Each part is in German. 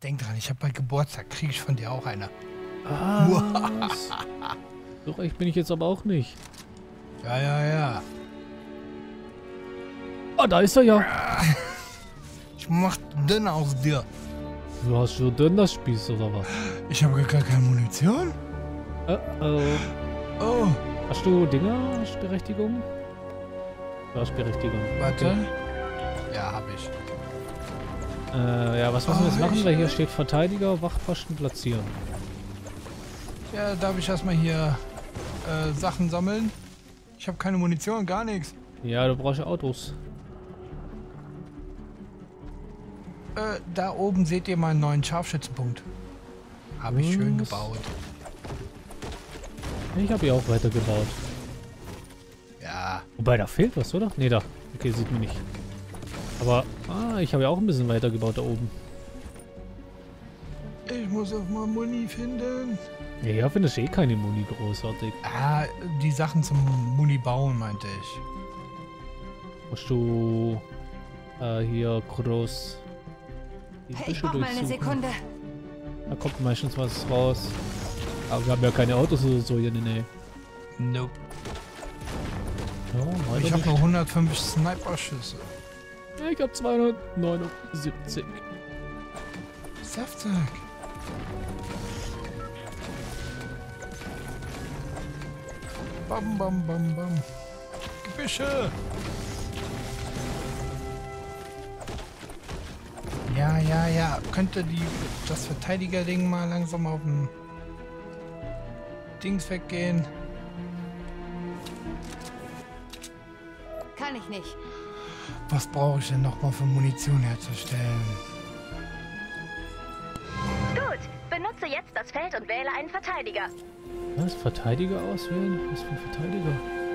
Denk dran, ich habe bald Geburtstag. Kriege ich von dir auch eine. Was? So reich bin ich jetzt aber auch nicht. Ja, ja, ja. Ah, da ist er ja. Ich mach dünn aus dir. Du hast schon Dönerspieß oder was? Ich habe gar keine Munition. Oh. Hast du Dinger? Hast du Berechtigung? Du hast Berechtigung. Warte. Okay. Ja, habe ich. Ja, was müssen wir jetzt Oh, machen? Weil hier steht Verteidiger, Wachposten platzieren. Ja, darf ich erstmal hier Sachen sammeln? Ich habe keine Munition, gar nichts. Ja, du brauchst ja Autos. Da oben seht ihr meinen neuen Scharfschützenpunkt. Habe ich schön Was? gebaut. Ich habe hier auch weitergebaut. Ja. Wobei, da fehlt was, oder? Nee, da. Okay, sieht man nicht. Aber, ich habe ja auch ein bisschen weitergebaut da oben. Ich muss auf mal Muni finden. Ja, hier findest du eh keine Muni großartig. Ah, die Sachen zum Muni bauen, meinte ich. Musst du hier groß die Hey, ich Büsche brauch mal eine durchsuchen. Sekunde. Da kommt meistens was raus. Aber wir haben ja keine Autos oder so hier in der Nähe. Nope. Ja, weiter Ich habe nicht. nur 150 Sniper-Schüsse. Ich habe 279. Saftsack. Bam, bam, bam, bam. Gebüsche. Ja, ja, ja. Könnte das Verteidiger-Ding mal langsam auf dem Dings weggehen? Kann ich nicht. Was brauche ich denn nochmal für Munition herzustellen? Gut, benutze jetzt das Feld und wähle einen Verteidiger. Was? Verteidiger auswählen? Was für ein Verteidiger?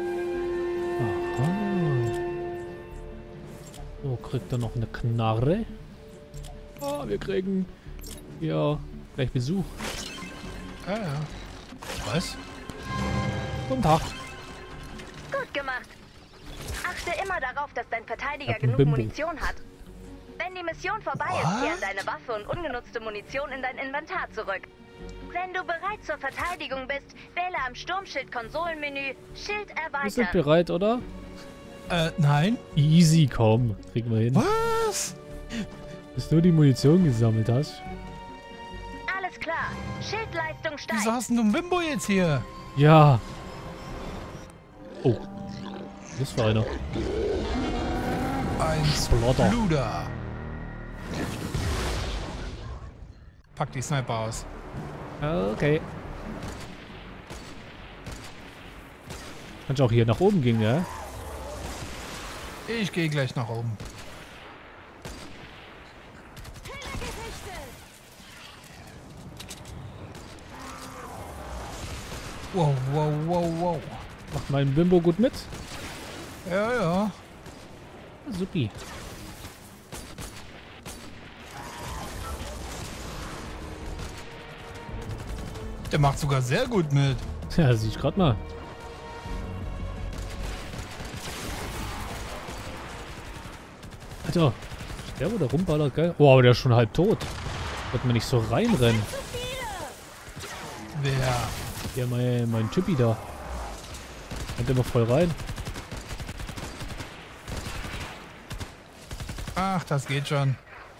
Aha. So, kriegt er noch eine Knarre. Ah, wir kriegen ja gleich Besuch. Ja, ja. Was? Guten Tag. Gut gemacht. Achte immer darauf, dass dein Verteidiger Hab ein genug Bimbo. Munition hat. Wenn die Mission vorbei What? ist, kehren deine Waffe und ungenutzte Munition in dein Inventar zurück. Wenn du bereit zur Verteidigung bist, wähle am Sturmschild-Konsolenmenü Schild Wir sind erweitern. bereit, oder? Nein. Easy, komm. Kriegen wir hin. Was? Bis du die Munition gesammelt hast. Alles klar. Schildleistung Wieso steigt. hast denn du ein Bimbo jetzt hier? Ja. Oh. Das war einer. Ein Splotter. Luder. Pack die Sniper aus. Okay. Kannst auch hier nach oben gehen, ja? Ich gehe gleich nach oben. Wow, wow, wow, wow. Macht mein Bimbo gut mit? Ja, ja. Supi. Der macht sogar sehr gut mit. Ja, sieh ich grad mal. Alter, der wo da rumballert, gell? Oh, aber der ist schon halb tot. Wird man nicht so reinrennen. Wer? Ja, mein Typi da. Rennt immer voll rein. Ach, das geht schon.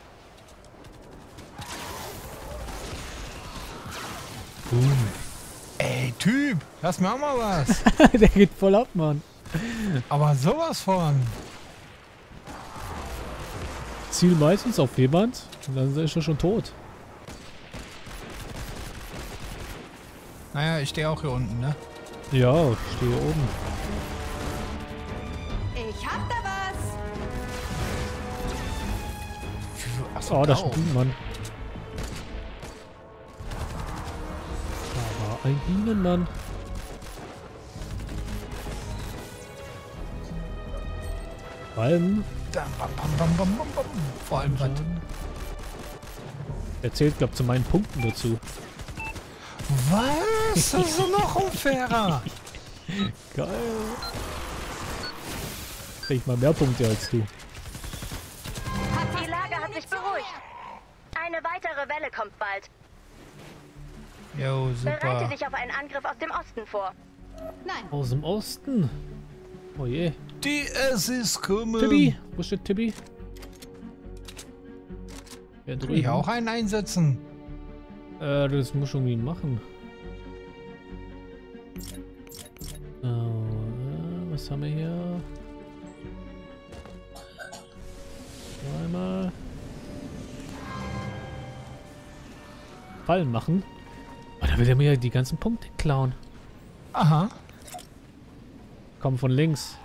Ey, Typ, lass mir auch mal was. Der geht voll ab, Mann. Aber sowas von. Ziel meistens auf jemand und dann ist er schon tot. Naja, ich stehe auch hier unten, ne? Ja, ich stehe hier oben. Ich hab da was. Achso, Oh, da ist oben. ein Bienenmann. Da war ein Bienenmann. Vor allem, Bam, bam, bam, bam, bam, bam. Vor allem was? er zählt, glaube ich, zu meinen Punkten dazu. Was? Das ist doch noch unfairer. Geil. Krieg ich mal mehr Punkte als du. Die Lage hat sich beruhigt. Eine weitere Welle kommt bald. Jo, Bereite super. dich auf einen Angriff aus dem Osten vor. Nein. Aus dem Osten. Oh je. Die Assis kommen. Tibi. Wo steht Tibi? Ja, Kann ich auch einen einsetzen? Das muss ich irgendwie machen. Was haben wir hier? Einmal. Fallen machen. Oh, da will er mir ja die ganzen Punkte klauen. Aha. Komm von links.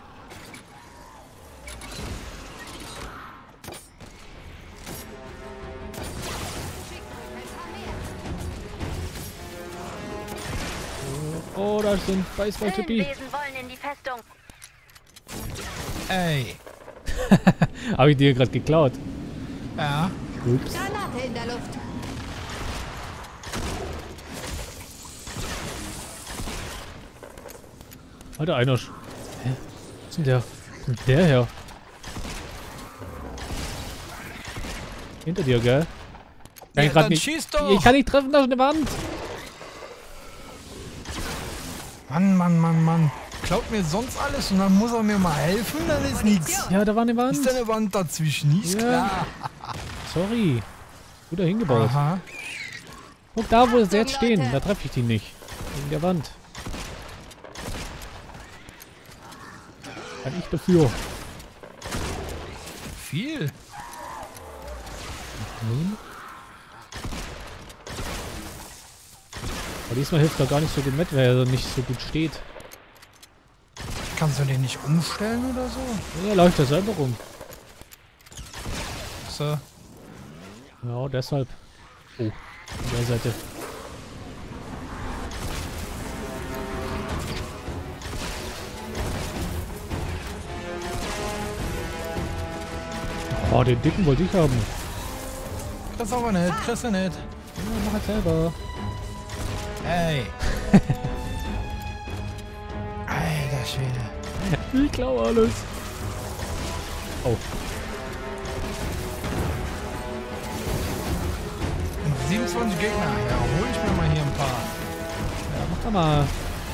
Oh, da sind Baseball-Tippi. Höhlenwesen wollen in die Festung. Ey. Habe ich dir gerade geklaut. Ja. Ups. Granate in der Luft. Alter, einer. Hä? Was ist denn der? Wo kommt der her? Hinter dir, gell? Kann Ja, ich grad dann nicht. schieß doch. Ich kann nicht treffen, da ist eine Wand. Mann, Mann, Mann, Mann. Klaut mir sonst alles und dann muss er mir mal helfen, dann ist nichts. Ja, da war eine Wand. Ist da eine Wand dazwischen? Ist Ja. klar. Sorry. Gut hingebaut. Aha. Guck da, wo sie jetzt Achtung, stehen. Leute. Da treffe ich die nicht. Wegen der Wand. Kann ich dafür. Viel. Nun. Aber diesmal hilft er gar nicht so gut mit, weil er nicht so gut steht. Kannst du den nicht umstellen oder so? Ja, läuft er selber rum. So. Ja, deshalb. Oh, an der Seite. Oh, den dicken wollte ich haben. Das aber nicht, kriegst du nicht. Ja, mach halt selber. Ey. Alter Schwede. Ich klaue alles. Oh, 27 Gegner. Ja, hol ich mir mal hier ein paar. ja, mach doch mal.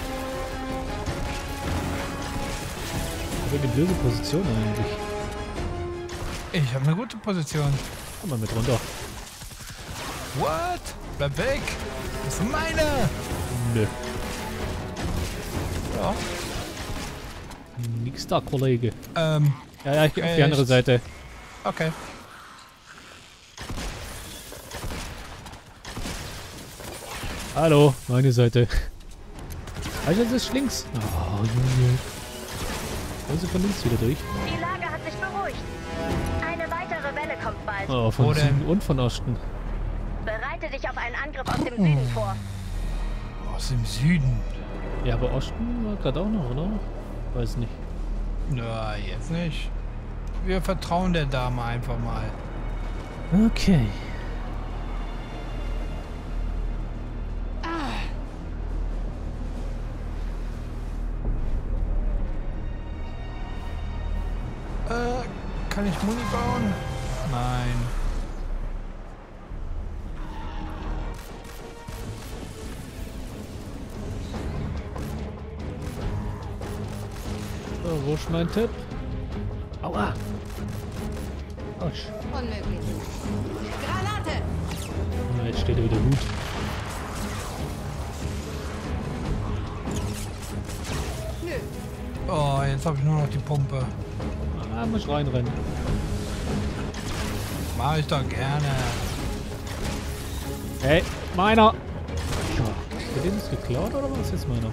Aber die blöde Position eigentlich. Ich habe eine gute Position. Komm mal mit runter. What? Bleib weg. Das ist meine. Nö. Ja. Nix da, Kollege. Ähm, Ja, ich gehe auf die Echt? andere Seite. okay. Hallo, meine Seite. Also das ist links. Oh, Junge. Wollen sie von links wieder durch? Die Lage hat sich beruhigt. Eine weitere Welle kommt bald. Oh, Wo von denn? Süden und von Osten. Bereite dich auf einen Angriff aus dem Süden vor. Aus dem Süden. Ja, aber Osten war gerade auch noch, oder? Weiß nicht. Na, jetzt nicht. Wir vertrauen der Dame einfach mal. Okay. Kann ich Muni bauen? Nein. So, wo ist mein Tipp? Aua. Autsch. Unmöglich. Granate! Ah, jetzt steht er wieder gut. Nö. Oh, jetzt habe ich nur noch die Pumpe. Ah, muss reinrennen. Mach ich doch gerne. Hey, meiner! Ja. Hast du den jetzt geklaut oder was ist jetzt meiner?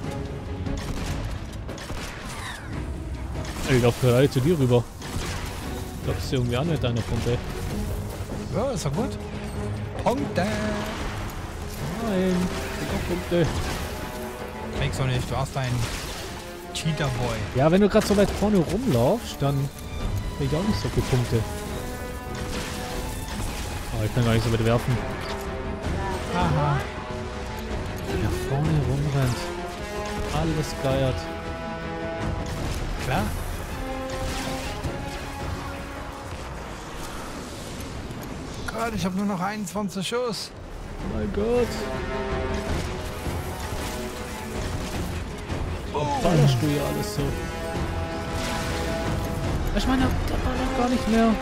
Ich laufe gerade zu dir rüber. Glaubst du irgendwie an mit deiner Pumpe? Ja, ist doch gut. Punkte. Nein, ich hab Punkte. Kriegst du nicht, du hast einen Cheater Boy. Ja, wenn du gerade so weit vorne rumlaufst, dann krieg ich auch nicht so viele Punkte. Aber ich kann gar nicht so weit werfen. Aha. Der vorne rumrennt. Alles geiert. gerade, ich habe nur noch 21 Schuss. Oh mein Gott. Was ballerst du hier alles so? Ich meine, der ballert gar nicht mehr.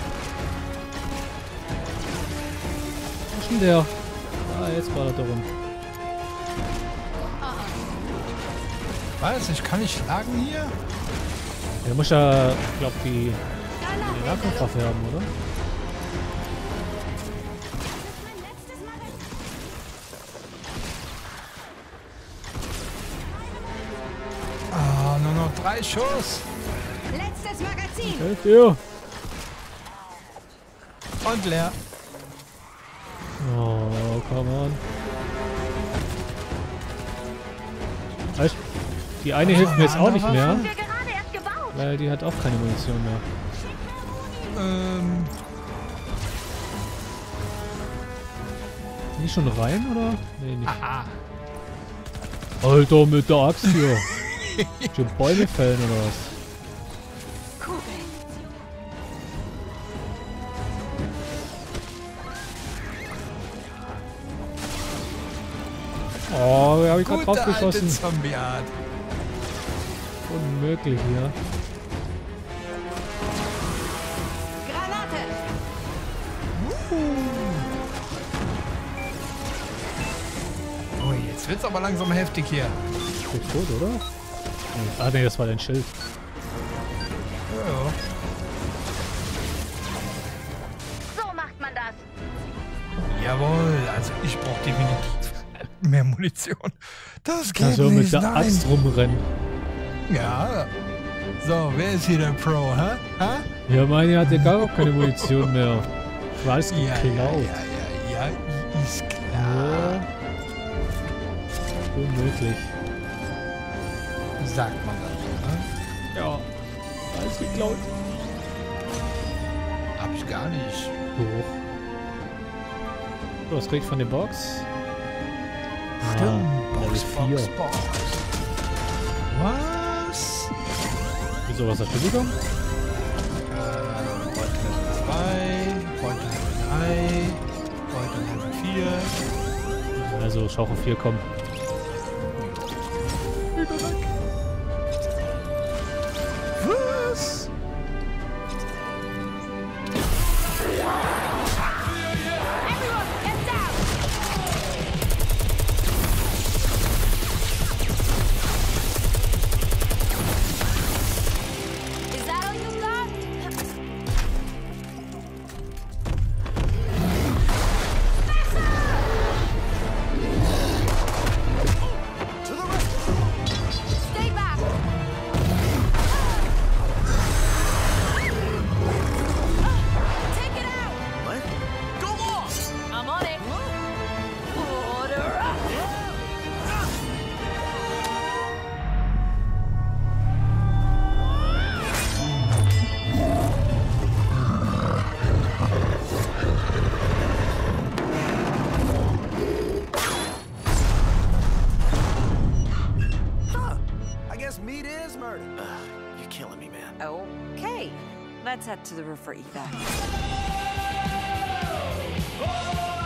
Wo ist denn der? Ah, jetzt ballert er rum. Was? Ich kann nicht schlagen hier? Der muss ja, ich glaube, die Nahkampfwaffe haben, oder? Ah, nur noch 3 Schuss. Letztes Magazin. Helft ihr! Und leer. Oh, come on. Weißt, die eine hilft mir jetzt auch nicht mehr, Wir gerade erst gebaut. weil die hat auch keine Munition mehr. Sind die schon rein, oder? Nee, nicht. Aha. Alter, mit der Axt hier. Schon Bäume fällen, oder was? Oh, da habe ich gerade drauf Gute alte geschossen. Zombie-Art. Unmöglich hier. Granate. Oh, jetzt wird's aber langsam heftig hier. Ist der tot, oder? Nee. Ah, nee, das war dein Schild. Ja. So macht man das. Jawohl, also ich brauche definitiv mehr Munition. Das geht Also nicht, mit der nein. Axt rumrennen. Ja. So, wer ist hier der Pro, hä? Hä? Ja, meine hat ja gar keine Munition mehr. Ich weiß, Ja, geklaut. ja, ist klar. Ja. Unmöglich. Sagt man das, ne? Ja. Alles geklaut. Hab ich gar nicht. Hoch. So, was krieg ich von der Box? Stimmt, Level 4. Box. Was? Wieso, was hast du bekommen? Heute Level 2, heute Level 3, heute Level 4. Also, schau auf 4 kommen. Was? Is that all you got? Stay back. Take it out. What? Go off! I'm on it. Order up. I guess meat is murder. You're killing me, man. Okay, let's head to the roof for evac.